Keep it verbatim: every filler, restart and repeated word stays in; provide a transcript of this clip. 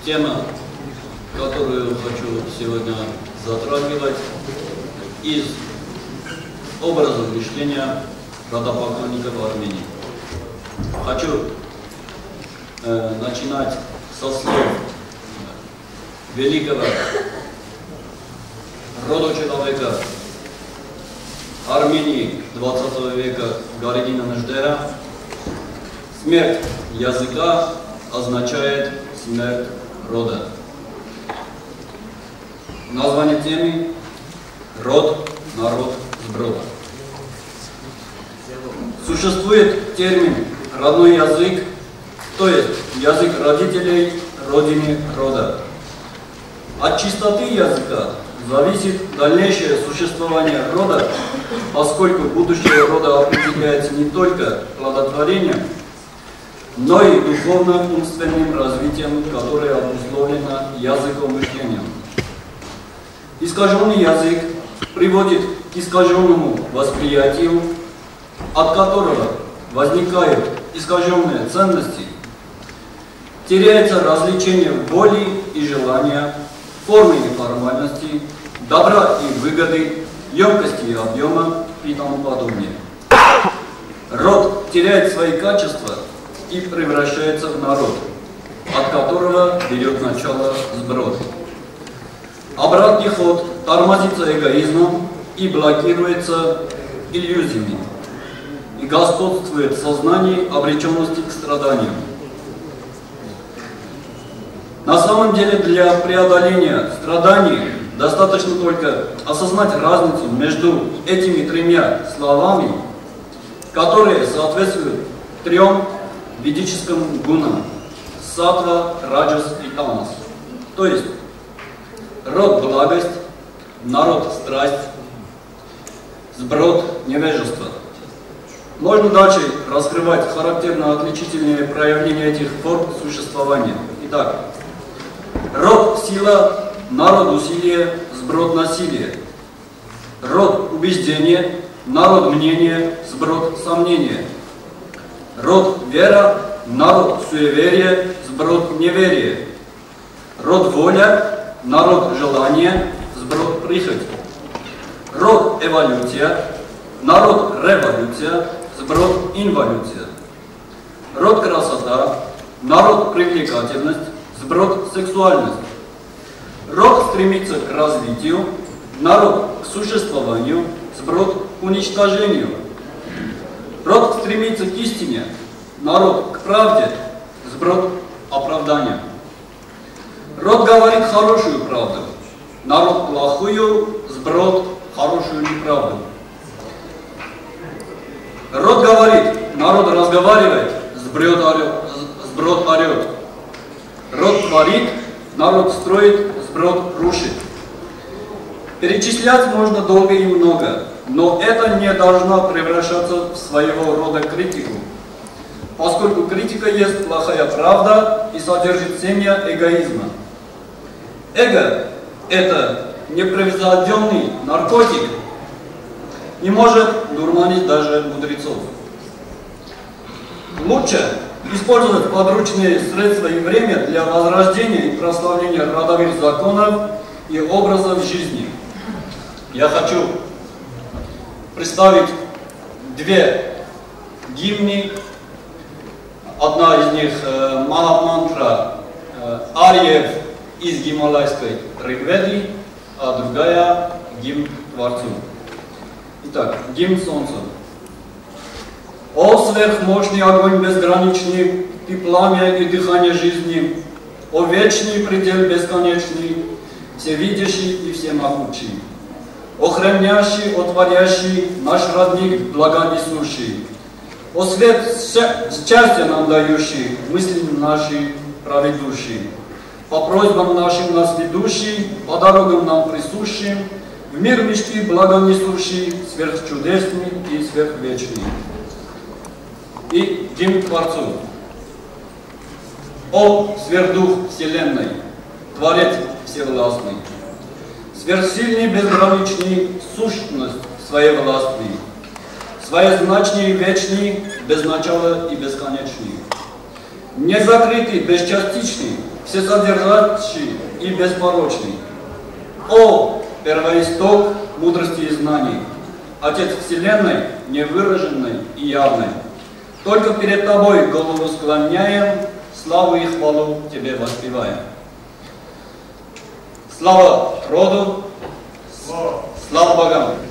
Тема, которую хочу сегодня затрагивать, из образа мышления родопоклонников в Армении. Хочу э, начинать со слов великого рода человека Армении двадцатого века Гаригина Неждера. Смерть языка означает смерть рода. Название темы – род, народ, сброд. Существует термин «родной язык», то есть язык родителей, родины, рода. От чистоты языка зависит дальнейшее существование рода, поскольку будущее рода определяется не только плодотворением, но и духовно-умственным развитием, которое обусловлено языком мышления. Искаженный язык приводит к искаженному восприятию, от которого возникают искаженные ценности, теряется развлечение воли и желания, формы и формальности, добра и выгоды, емкости и объема и тому подобное. Род теряет свои качества и превращается в народ, от которого берет начало сброд. Обратный ход тормозится эгоизмом и блокируется иллюзиями, и господствует сознание обреченности к страданиям. На самом деле для преодоления страданий достаточно только осознать разницу между этими тремя словами, которые соответствуют трем ведическим гунам – саттва, раджас и тамас. То есть род – благость, народ – страсть, сброд – невежество. Можно дальше раскрывать характерно отличительные проявления этих форм существования. Итак, род – сила, народ – усилие, сброд – насилие. Род – убеждение, народ – мнение, сброд – сомнение. Род – вера, народ – суеверие, сброд – неверие. Род – воля, народ – желание, сброд – прихоть. Род – эволюция, народ – революция, сброд – инволюция. Род – красота, народ – привлекательность, сброд – сексуальность. Род стремится к развитию, народ – к существованию, сброд – к уничтожению. Род стремится к истине, народ – к правде, сброд – оправданию. Род говорит хорошую правду, народ – плохую, сброд – хорошую неправду. Род говорит, народ разговаривает, сброд орет. Сброд орет. Род творит, народ строит, сброд рушит. Перечислять можно долго и много, но это не должно превращаться в своего рода критику, поскольку критика есть плохая правда и содержит семя эгоизма. Эго – это непревзойденный наркотик, не может дурманить даже мудрецов. Лучше использовать подручные средства и время для возрождения и прославления родовых законов и образов жизни. Я хочу представить две гимны. Одна из них э, Махамантра э, Арьев из Гималайской Ригведы, а другая гимн Творцу. Итак, гимн Солнца. О сверхмощный огонь безграничный, ты пламя и дыхание жизни, о вечный предел бесконечный, всевидящий и всемогущий, о хранящий, о творящий, наш родник благонесущий, о свет счастья нам дающий, мысли наши проведущий, по просьбам нашим нас ведущий, по дорогам нам присущим, в мир мечты благонесущий, сверхчудесный и сверхвечный. И гимн Творцу. О сверхдух Вселенной, Творец Всевластный, сверхсильный, безграничный, сущность своевластный, своезначный, вечный, без начала и бесконечный, незакрытый, бесчастичный, всесодержащий и беспорочный. О, первоисток мудрости и знаний, Отец Вселенной, невыраженной и явной. Только перед Тобой голову склоняем, славу и хвалу Тебе воспеваем. Слава роду, слава богам!